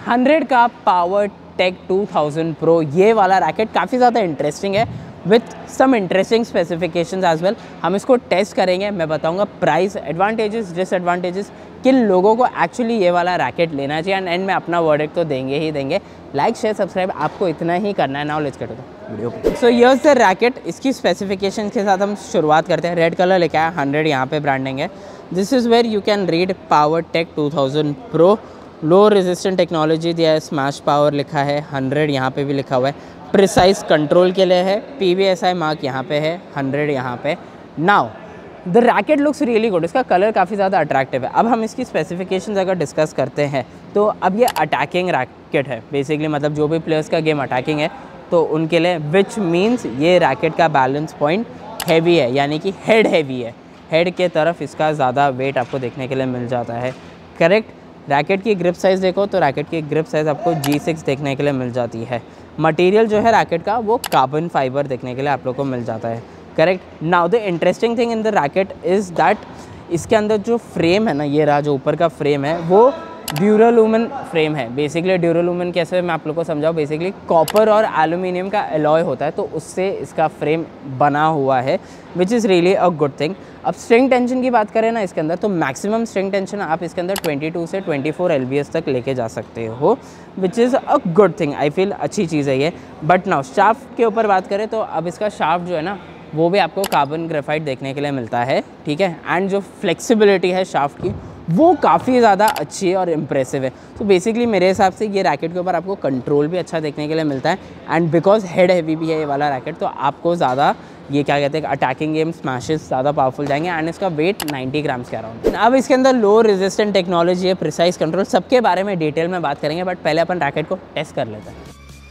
100 का power tech 2000 pro, ये वाला रैकेट काफ़ी ज़्यादा इंटरेस्टिंग है with some interesting specifications as well. हम इसको टेस्ट करेंगे, मैं बताऊंगा प्राइस, एडवांटेजेस, डिसएडवांटेजेस, किन लोगों को एक्चुअली ये वाला रैकेट लेना चाहिए, एंड में अपना वर्डिक्ट तो देंगे ही देंगे। लाइक शेयर सब्सक्राइब आपको इतना ही करना है। Now let's get to the video. So here's the racket. इसकी स्पेसिफिकेशन के साथ हम शुरुआत करते हैं। रेड कलर लेके आया, 100 यहाँ पे ब्रांडिंग है। This is where you can read power tech 2000 pro, low resistant technology दिया है, स्मैश पावर लिखा है, 100 यहाँ पे भी लिखा हुआ है, प्रिसाइज कंट्रोल के लिए है, PVSI मार्क यहाँ पे है, 100 यहाँ पे। Now the racket looks really good, इसका कलर काफ़ी ज़्यादा अट्रैक्टिव है। अब हम इसकी स्पेसिफिकेशंस अगर डिस्कस करते हैं तो अब ये अटैकिंग रैकेट है बेसिकली, मतलब जो भी प्लेयर्स का गेम अटैकिंग है तो उनके लिए, विच मीन्स ये रैकेट का बैलेंस पॉइंट हैवी है, यानी कि हेड हैवी है। हेड के तरफ इसका ज़्यादा वेट आपको देखने के लिए मिल जाता है, करेक्ट। रैकेट की ग्रिप साइज़ देखो तो रैकेट की ग्रिप साइज़ आपको G6 देखने के लिए मिल जाती है। मटेरियल जो है रैकेट का वो कार्बन फाइबर देखने के लिए आप लोग को मिल जाता है, correct. Now the interesting thing in the racket is that इसके अंदर जो फ्रेम है ना, ये रहा जो ऊपर का फ्रेम है, वो ड्यूरालुमिन फ्रेम है। बेसिकली ड्यूरालुमिन कैसे, मैं आप लोग को समझाऊँ। बेसिकली कॉपर और एल्यूमिनियम का एलॉय होता है, तो उससे इसका फ्रेम बना हुआ है, which is really a good thing. अब स्ट्रिंग टेंशन की बात करें ना इसके अंदर, तो मैक्सिमम स्ट्रिंग टेंशन आप इसके अंदर 22 से 24 LBS तक लेके जा सकते हो, which is a good thing. I feel अच्छी चीज़ है ये। बट नाउ शाफ्ट के ऊपर बात करें तो अब इसका शाफ्ट जो है ना, वो भी आपको कार्बन ग्रेफाइट देखने के लिए मिलता है, ठीक है। एंड जो फ्लेक्सिबिलिटी है शाफ्ट की, वो काफ़ी ज़्यादा अच्छी है और इम्प्रेसिव है। तो बेसिकली मेरे हिसाब से ये रैकेट के ऊपर आपको कंट्रोल भी अच्छा देखने के लिए मिलता है, एंड बिकॉज हेड हैवी भी है ये वाला रैकेट, तो आपको ज़्यादा ये क्या कहते हैं अटैकिंग गेम स्मैशेस ज़्यादा पावरफुल जाएंगे। एंड इसका वेट 90 ग्राम्स के अराउंड। अब इसके अंदर लो रेजिस्टेंट टेक्नोलॉजी है, प्रिसाइज कंट्रोल, सबके बारे में डिटेल में बात करेंगे, बट पहले अपन रैकेट को टेस्ट कर लेते हैं।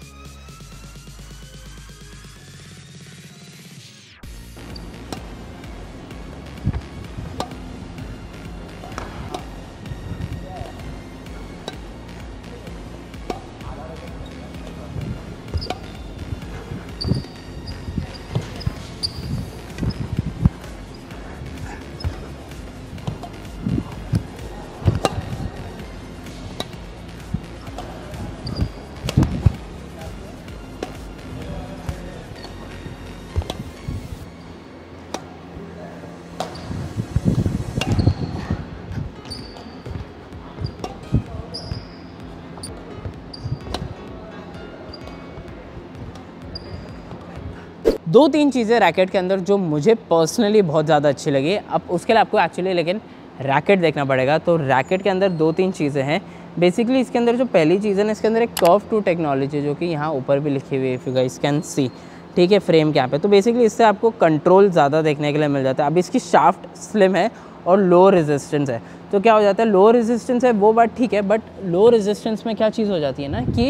दो तीन चीज़ें रैकेट के अंदर जो मुझे पर्सनली बहुत ज़्यादा अच्छी लगी। अब उसके लिए आपको एक्चुअली लेकिन रैकेट देखना पड़ेगा। तो रैकेट के अंदर दो तीन चीज़ें हैं बेसिकली। इसके अंदर जो पहली चीज़ है ना, इसके अंदर एक कर्व टू टेक्नोलॉजी, जो कि यहाँ ऊपर भी लिखी हुई है, if you guys can see, ठीक है, फ्रेम के यहाँ पे। तो बेसिकली इससे आपको कंट्रोल ज़्यादा देखने के लिए मिल जाता है। अब इसकी शाफ्ट स्लिम है और लो रेजिस्टेंस है, तो क्या हो जाता है, लो रेजिस्टेंस है वो बात ठीक है, बट लो रेजिस्टेंस में क्या चीज़ हो जाती है ना कि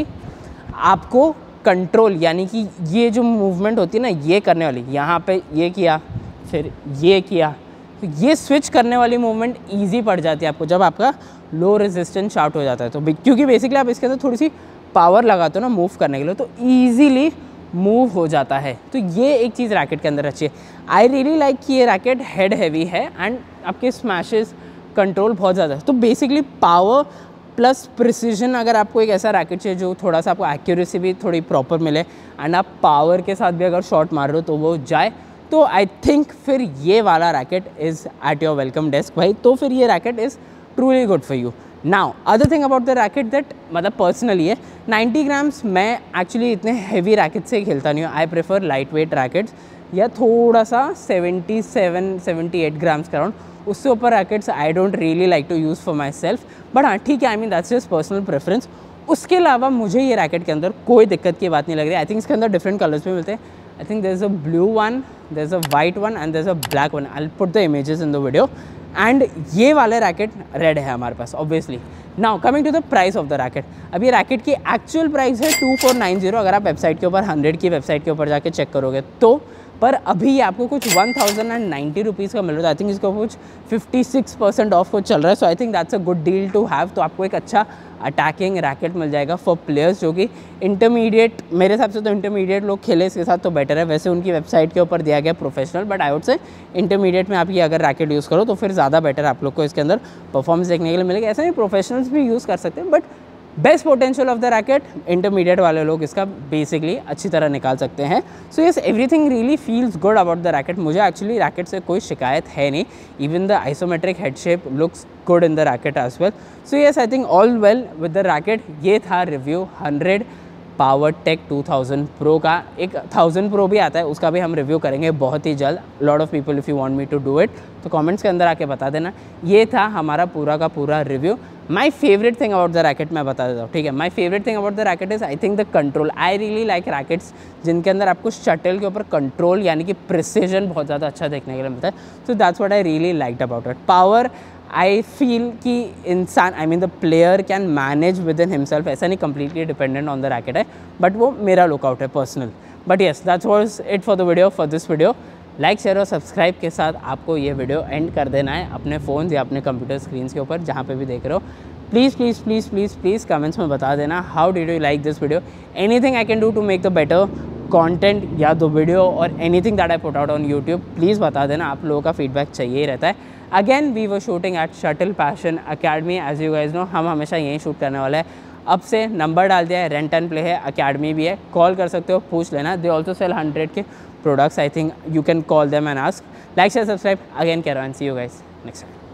आपको कंट्रोल, यानी कि ये जो मूवमेंट होती है ना, ये करने वाली, यहाँ पे ये किया फिर ये किया, तो ये स्विच करने वाली मूवमेंट इजी पड़ जाती है आपको जब आपका लो रेजिस्टेंस शाफ्ट हो जाता है। तो क्योंकि बेसिकली आप इसके अंदर थोड़ी सी पावर लगाते हो ना मूव करने के लिए, तो ईजीली मूव हो जाता है। तो ये एक चीज़ रैकेट के अंदर अच्छी है। आई रियली लाइक कि ये रैकेट हेड हैवी है एंड आपके स्मैशेस कंट्रोल बहुत ज़्यादा है। तो बेसिकली पावर प्लस प्रिसीजन, अगर आपको एक ऐसा रैकेट चाहिए जो थोड़ा सा आपको एक्यूरेसी भी थोड़ी प्रॉपर मिले एंड आप पावर के साथ भी अगर शॉट मार रहे हो तो वो जाए, तो आई थिंक फिर ये वाला racket is at your welcome desk भाई। तो फिर ये racket is truly good for you. Now other thing about the racket that, मतलब पर्सनली है 90 ग्राम्स, मैं एक्चुअली इतने हैवी रैकेट से खेलता नहीं हूँ। I prefer light weight rackets या थोड़ा सा 77-78 ग्राम्स का अराउंड, उससे ऊपर rackets I don't really like to use for myself. But हाँ ठीक है, I mean that's just personal preference. उसके अलावा मुझे ये रैकेट के अंदर कोई दिक्कत की बात नहीं लग रही। आई थिंक इसके अंदर डिफरेंट कलर्स भी मिलते हैं। I think there is a blue one, there is a white one and there is a black one. I will put the images in the video. And ये वाले racket red है हमारे पास obviously. Now coming to the price of the racket. अब ये racket की actual price है 2490 अगर आप वेबसाइट के ऊपर 100 की वेबसाइट के ऊपर जाके चेक करोगे तो। पर अभी ये आपको कुछ 1090 रुपीज़ का मिल रहा है। आई थिंक इसका कुछ 56% ऑफ को चल रहा है। So I think that's a good deal to have. तो आपको एक अच्छा अटैकिंग रैकेट मिल जाएगा फॉर प्लेयर्स जो कि इंटरमीडिएट, मेरे हिसाब से तो इंटरमीडिएट लोग खेले इसके साथ तो बेटर है। वैसे उनकी वेबसाइट के ऊपर दिया गया professional, but I would say intermediate में आप ये अगर रैकेट यूज़ करो तो फिर ज़्यादा बेटर आप लोग को इसके अंदर परफॉर्मेंस देखने के लिए मिलेगा। ऐसा नहीं प्रोफेशनल्स भी यूज़ कर सकते हैं, but best potential of the racket, intermediate वाले लोग इसका बेसिकली अच्छी तरह निकाल सकते हैं। So yes, everything really feels good about the racket. मुझे एक्चुअली रैकेट से कोई शिकायत है नहीं। Even the isometric head shape looks good in the racket as well. So yes, I think all well with the racket. ये था review 100 Powertech 2000 pro का। एक 1000 प्रो भी आता है, उसका भी हम रिव्यू करेंगे बहुत ही जल्द। Lot of people if you want me to do it, तो कमेंट्स के अंदर आके बता देना। ये था हमारा पूरा का पूरा review. My favourite thing about the racket मैं बता देता हूँ, ठीक है। My favourite thing about the racket is I think the control. I really like rackets जिनके अंदर आपको शटल के ऊपर कंट्रोल यानी कि प्रिसीजन बहुत ज़्यादा अच्छा देखने के लिए मिलता है। So that's what I really liked about it. Power, I feel कि इंसान, I mean the player can manage within himself. ऐसा नहीं completely dependent on the racket है, बट वो मेरा लुकआउट है personal. But yes, that's was it for the video, for this video. Like, share और subscribe के साथ आपको ये वीडियो एंड कर देना है अपने फ़ोन या अपने कंप्यूटर स्क्रीन के ऊपर, जहाँ पे भी देख रहे हो। Please please please please please comments में बता देना how did you like this video, anything I can do to make the better content या द वीडियो और anything that I put out on YouTube. Please बता देना, आप लोगों का फीडबैक चाहिए ही रहता है। Again we were shooting at shuttle passion academy, as you guys know. हम हमेशा यहीं शूट करने वाले हैं। अब से नंबर डाल दिया है, रेंट एंड प्ले है, अकेडमी भी है, कॉल कर सकते हो, पूछ लेना। दे ऑल्सो सेल 100 के products, I think you can call them and ask. Like, share, subscribe. Again कह रहा हूँ, see you guys next time.